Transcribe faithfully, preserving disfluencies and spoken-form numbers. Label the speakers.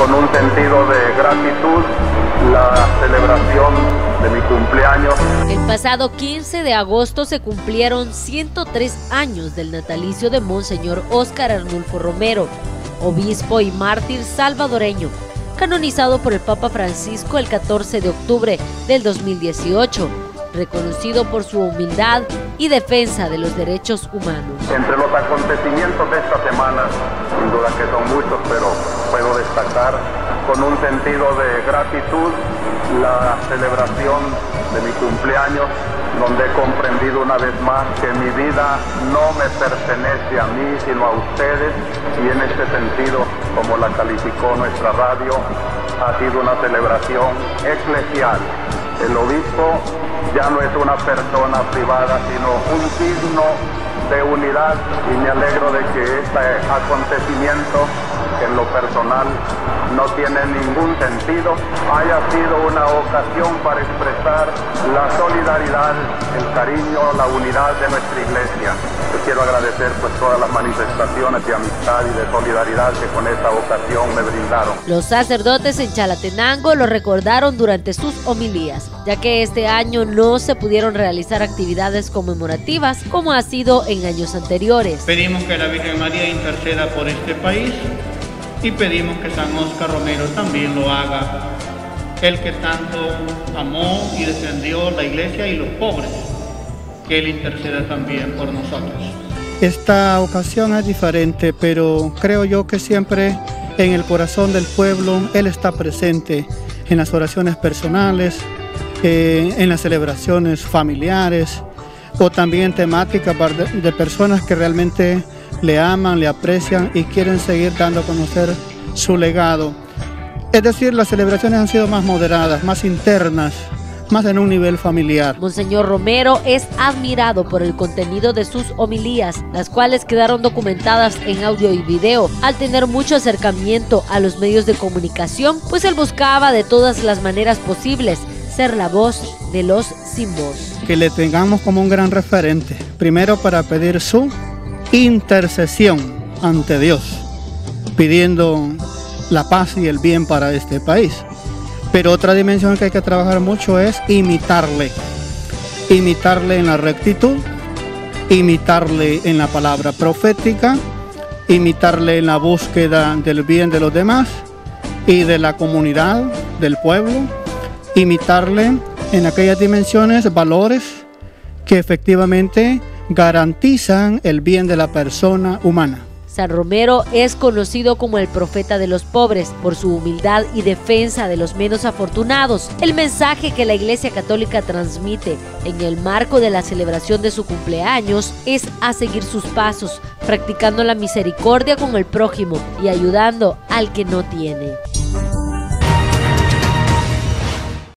Speaker 1: con un sentido de gratitud la celebración de mi cumpleaños.
Speaker 2: El pasado quince de agosto se cumplieron ciento tres años del natalicio de Monseñor Óscar Arnulfo Romero, obispo y mártir salvadoreño, canonizado por el Papa Francisco el catorce de octubre del dos mil dieciocho, reconocido por su humildad y defensa de los derechos humanos.
Speaker 1: Entre los acontecimientos de esta semana, sin duda que son muchos, pero puedo destacar con un sentido de gratitud la celebración de mi cumpleaños, donde he comprendido una vez más que mi vida no me pertenece a mí, sino a ustedes, y en este sentido, como la calificó nuestra radio, ha sido una celebración eclesial. El obispo ya no es una persona privada, sino un signo de unidad, y me alegro de que este acontecimiento, que en lo personal no tiene ningún sentido, haya sido una ocasión para expresar la solidaridad, el cariño, la unidad de nuestra iglesia. Yo quiero agradecer pues todas las manifestaciones de amistad y de solidaridad que con esta ocasión me brindaron.
Speaker 2: Los sacerdotes en Chalatenango lo recordaron durante sus homilías, ya que este año no se pudieron realizar actividades conmemorativas como ha sido en años anteriores.
Speaker 3: Pedimos que la Virgen María interceda por este país y pedimos que San Óscar Romero también lo haga, el que tanto amó y defendió la iglesia y los pobres, que él interceda también por nosotros.
Speaker 4: Esta ocasión es diferente, pero creo yo que siempre en el corazón del pueblo él está presente en las oraciones personales, eh, en las celebraciones familiares o también temáticas de personas que realmente le aman, le aprecian y quieren seguir dando a conocer su legado. Es decir, las celebraciones han sido más moderadas, más internas, más en un nivel familiar.
Speaker 2: Monseñor Romero es admirado por el contenido de sus homilías, las cuales quedaron documentadas en audio y video, al tener mucho acercamiento a los medios de comunicación, pues él buscaba de todas las maneras posibles ser la voz de los sin voz.
Speaker 4: Que le tengamos como un gran referente, primero para pedir su intercesión ante Dios, pidiendo la paz y el bien para este país. Pero otra dimensión que hay que trabajar mucho es imitarle, imitarle en la rectitud, imitarle en la palabra profética, imitarle en la búsqueda del bien de los demás y de la comunidad, del pueblo, imitarle en aquellas dimensiones, valores que efectivamente garantizan el bien de la persona humana.
Speaker 2: San Romero es conocido como el profeta de los pobres por su humildad y defensa de los menos afortunados. El mensaje que la Iglesia Católica transmite en el marco de la celebración de su cumpleaños es a seguir sus pasos, practicando la misericordia con el prójimo y ayudando al que no tiene.